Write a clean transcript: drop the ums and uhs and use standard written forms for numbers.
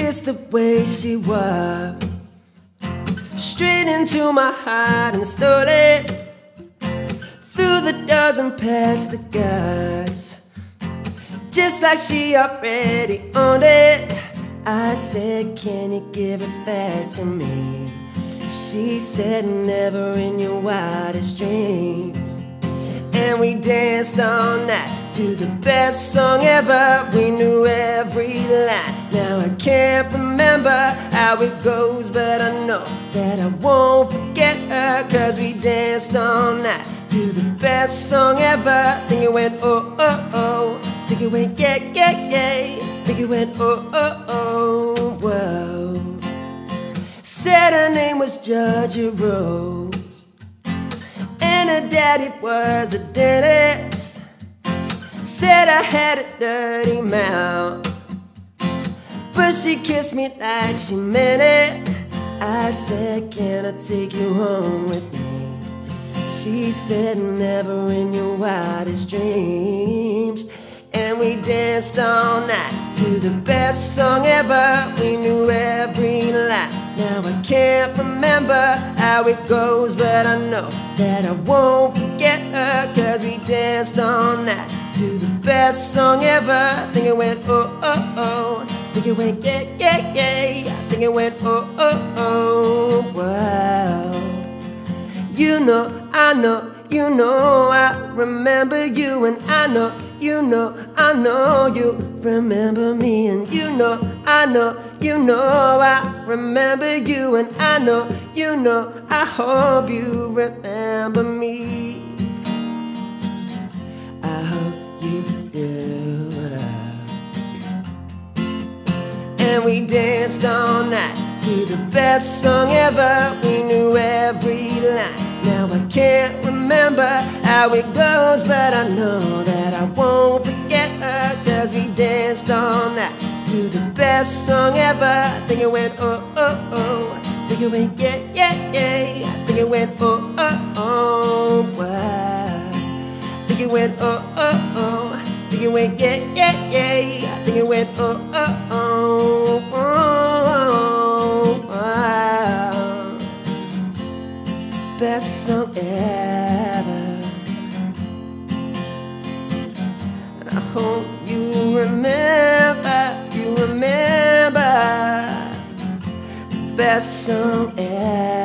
It's the way she walked straight into my heart and stole it through the doors and past the guards, just like she already owned it. I said, can you give it back to me? She said, never in your wildest dreams. And we danced all night to the best song ever. We knew every line. Now I can't remember how it goes, but I know that I won't forget her. Cause we danced all night to the best song ever. Think it went oh, oh, oh. Think it went yeah, yeah, yeah. Think it went oh, oh, oh, whoa. Said her name was Georgia Rose, and her daddy was a dentist. Said I had a dirty mouth, but she kissed me like she meant it. I said, can I take you home with me? She said, never in your wildest dreams. And we danced all night to the best song ever. We knew every line. Now I can't remember how it goes, but I know that I won't forget her. Cause we danced all night to the best song ever. Think it went oh, oh, oh. Think it went yeah, yeah, yeah. I think it went oh, oh, oh, wow. You know, I know, you know I remember you. And I know, you know, I know you remember me. And you know, I know, you know I remember you. And I know, you know, I hope you remember me. I hope you do. And we danced all night to the best song ever. We knew every line. Now I can't remember how it goes, but I know that I won't forget her. Cause we danced all night to the best song ever. I think it went oh, oh, oh. I think it went yeah, yeah, yeah. I think it went oh, oh, oh, wow. I think it went oh, oh, oh. I think it went yeah, yeah, yeah. I think it went oh, oh, oh, oh, wow. Best song ever. I hope you remember, you remember. Best song ever.